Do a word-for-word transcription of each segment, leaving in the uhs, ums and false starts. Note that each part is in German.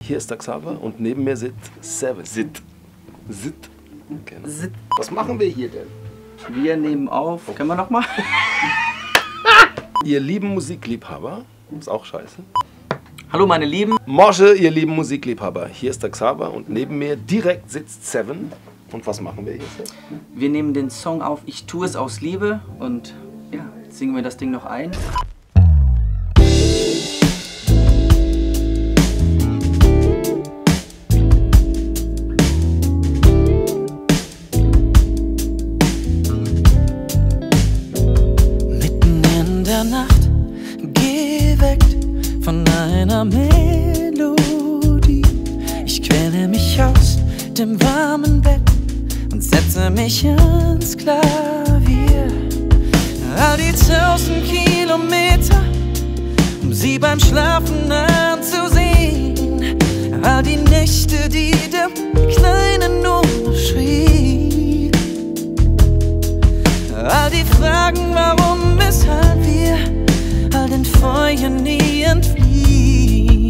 Hier ist der Xaver und neben mir sitzt Seven. Sit. Sit. Genau. Sit. Was machen wir hier denn? Wir nehmen auf. Oh. Können wir noch mal? Ihr lieben Musikliebhaber. Ist auch scheiße. Hallo meine Lieben. Morsche, ihr lieben Musikliebhaber. Hier ist der Xaver und neben mir direkt sitzt Seven. Und was machen wir hier? Wir nehmen den Song auf Ich tue es aus Liebe und ja, jetzt singen wir das Ding noch ein. Nacht, geweckt von einer Melodie. Ich quäle mich aus dem warmen Bett und setze mich ins Klavier. All die tausend Kilometer, um sie beim Schlafen anzusehen. All die Nächte, die der Kleine nur schrieb. All die Fragen, warum, weshalb wir all den Feuern nie entfliehen.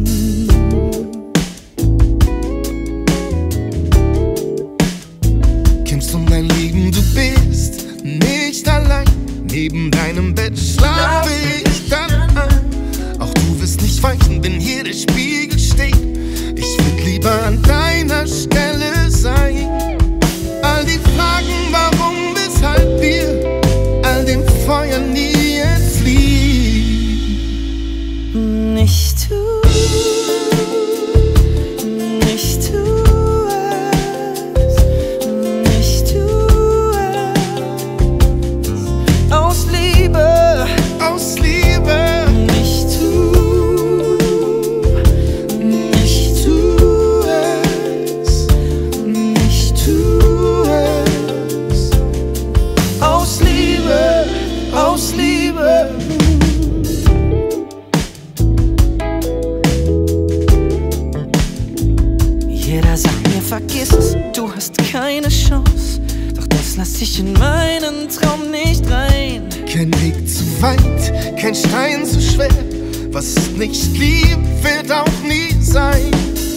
Kämpfst um dein Leben, du bist nicht allein. Neben deinem Bett schlafe ich dann ein. Auch du wirst nicht weichen, wenn hier der Spiegel steht. Ich würd lieber an deiner Stelle sein. All die Fragen, warum, weshalb wir all dem Feuer nie entfliehen. Nicht du, nicht du es, nicht du es. Aus Liebe, aus Liebe. Nicht du, nicht du es, nicht du es. Aus Liebe, aus Liebe. Jeder sagt mir, vergiss es, du hast keine Chance. Doch das lass ich in meinen Traum nicht rein. Kein Weg zu weit, kein Stein zu schwer. Was es nicht liebt, wird auch nie sein.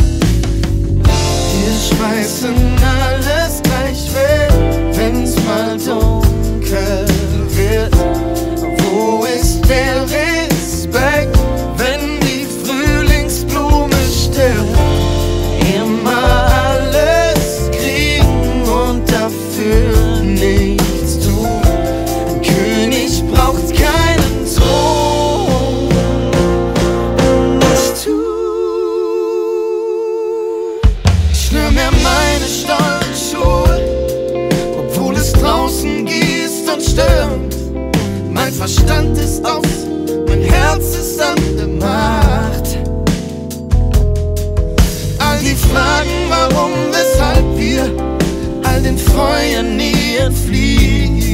Wir schmeißen alles gleich weg, wenn's mal dunkel wird. Wo ist der Respekt, wenn die Frühlingsblume stirbt? Immer alles kriegen und dafür nichts tun. Ein König braucht keinen Thron. Nicht du. Ich schnür mir meine Stollenschuhe, obwohl es draußen gießt und stürmt. Mein Verstand ist aus, mein Herz ist an der Macht. All die Fragen, warum, weshalb wir all den Feuern nie entfliehen.